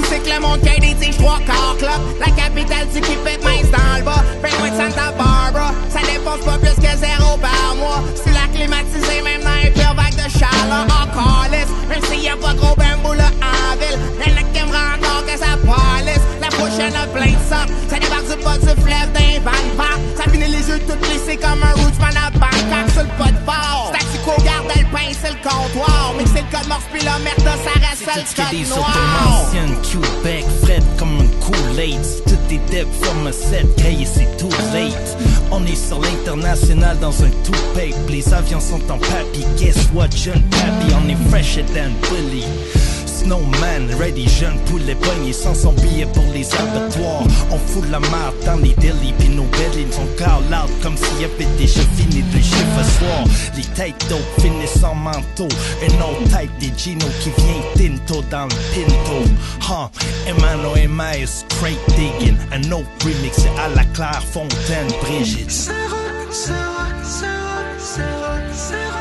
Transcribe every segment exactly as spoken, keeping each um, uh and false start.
C'est que le monde qui a des tiges trois quarts club. La capitale du Québec mince dans le bas. Ben loin de Santa Barbara. Ça dépense pas plus que zéro par mois. C'est la climatisée même dans les pires vagues de chaleur. Encore lisse, même s'il y a pas gros bambou là en ville. Y'en a qui aimera encore que ça palisse. La prochaine a plein de sang. Ça débarque du bas du fleuve d'un van van. Ça finit les yeux tout plissés comme un rootsman à Bangkok sur le pas de fort. Statico garde le pain, c'est le comptoir. Mais c'est le code morse puis la merde, ça reste le code noir. Ancienne Québec, fret comme un Kool-Aid. Si tout est dev, forme set, cahier c'est too late. On est sur l'international dans un two-pape. Les avions sont en papy, guess what, jeune papy. On est fresher than Billy. Snowman, ready, jeune poulet poigné sans son billet pour les abattoirs. On fout la marde dans les délits, pis nos bellies sont call out comme s'il y avait déjà fini de chiffre ce soir. Les têtes d'eau finissent en manteau. Un autre type des Gino qui vient tinto dans le pinto. Huh, Emano et Maïs, crate digging. Un autre remix, c'est Alaclair, Fontaine, Brigitte. St-Roch, St-Roch, St-Roch, St-Roch, St-Roch.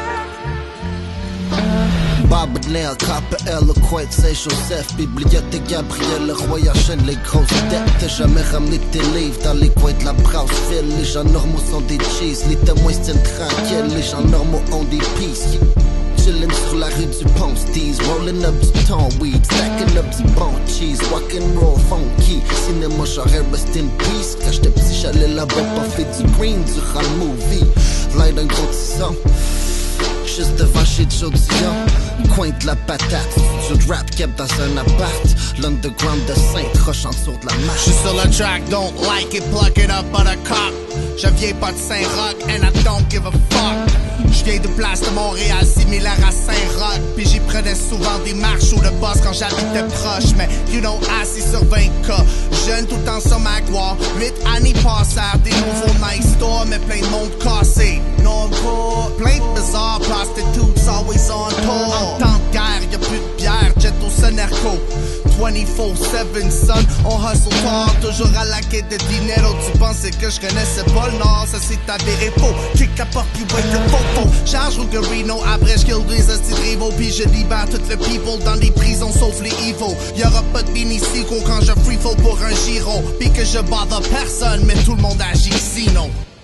Bob Nail, Copper, Eloquent, Saint-Joseph, Bibliothèque Gabriel, le roi enchaîne les grosses dettes. T'as jamais ramené tes livres dans les coins de la Brasseville. Les gens normaux sont des cheese, les témoins se tiennent tranquilles. Les gens normaux ont des pieces. Chillin' sur la rue du Ponce-Tease, rollin' up du ton weed, stacking up du bon cheese, rock'n'roll funky. Cinéma, j'aurais rest in peace. Quand j'étais petit, j'allais là-bas puffer du green durant le movie. V'là d'un gros tison. Juste devant chez Joe Dion, coin de la patate, studio de rap kept dans un appart. L'underground de Saint-Roch en dessous de la marche. J'suis sur le track, don't like it, pluck it up, buttercup. Je viens pas de Saint-Roch, and I don't give a fuck. J'viens de place de Montréal, similaire à Saint-Roch. Pis j'y prenais souvent des marches ou le boss quand j'habitais proche. Mais you know, assis sur vingt K, jeune tout en somme à gloire. Huit années passèrent, des nouveaux nice stores, mais plein de monde cassé. Non, pas plein de bizarres prostitutes, always on tour. En temps de guerre, y'a plus de bière, jet au Sonerco. vingt-quatre sept son, on hustle fort, toujours à la quête de dinero. Tu pensais que je connaissais pas le Nord, ça c'est avéré faux. Kick la porte pis wake le faux. Charge au Reno, après j'kill des hosties de rivaux. Pis je libère tout le people dans les prisons sauf les evils. Y'aura pas de mini-cycle quand je free fall pour un giro. Pis que je bother personne, mais tout le monde agit sinon.